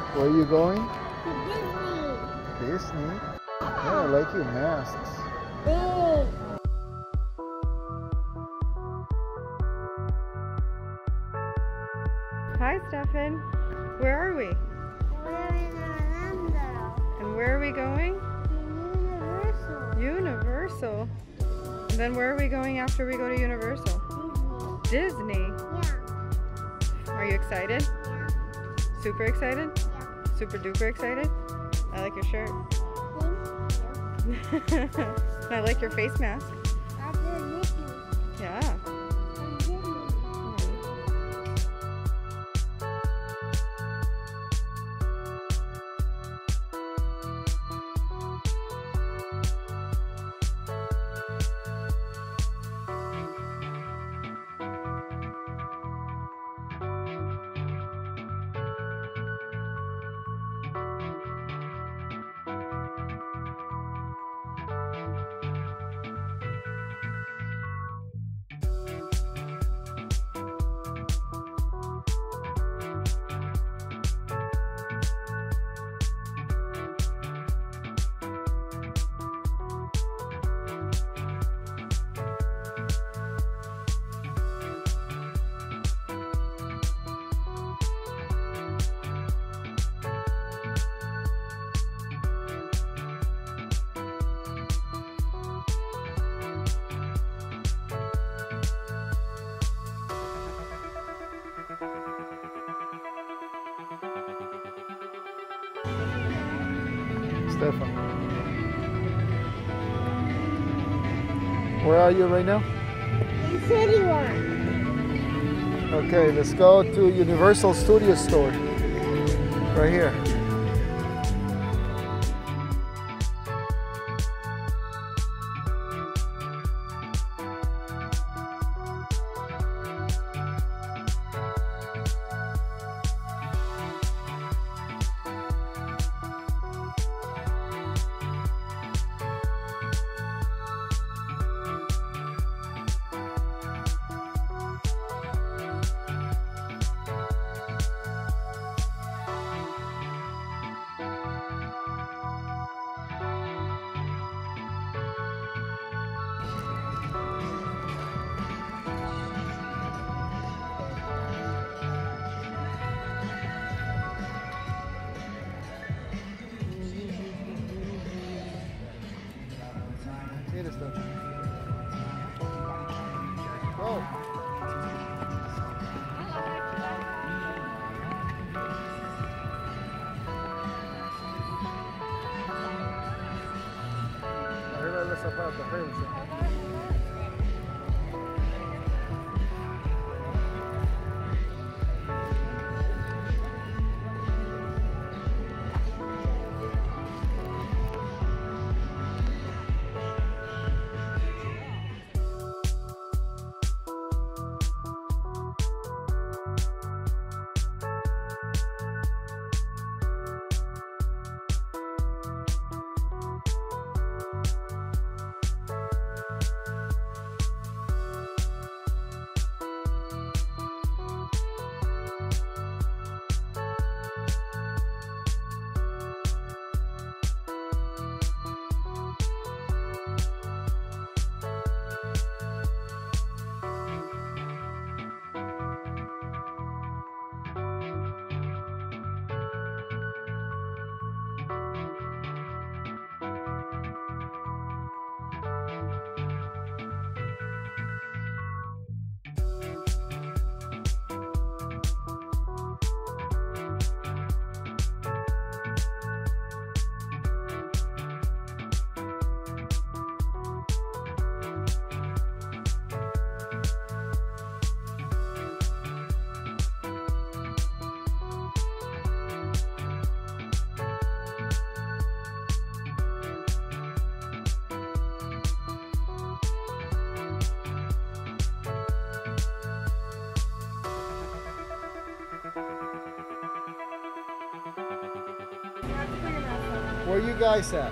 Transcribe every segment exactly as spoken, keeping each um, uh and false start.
Where are you going? To Disney. Disney? Yeah, I like your masks. Big. Hi, Stefan. Where are we? We're in Orlando. And where are we going? To Universal. Universal. And then where are we going after we go to Universal? Disney. Disney. Yeah. Are you excited? Yeah. Super excited? Yeah. Super duper excited? I like your shirt. Thank you. And I like your face mask. That's a Mickey. Yeah. From Disney. Stefan. Where are you right now? In City One. Okay, let's go to Universal Studio Store. Right here. Mira, Stefan. Go. Arregla los zapatos, arregla. Where you guys at?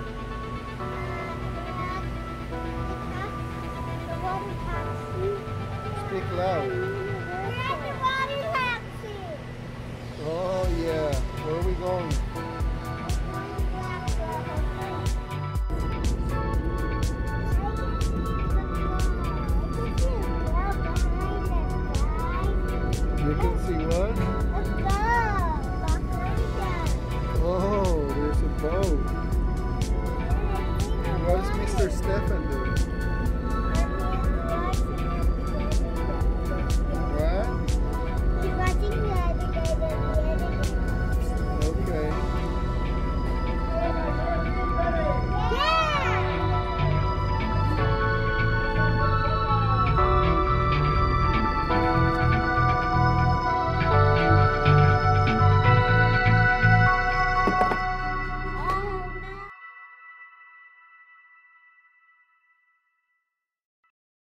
The water taxi. Speak loud. The water taxi. Oh yeah. Where are we going?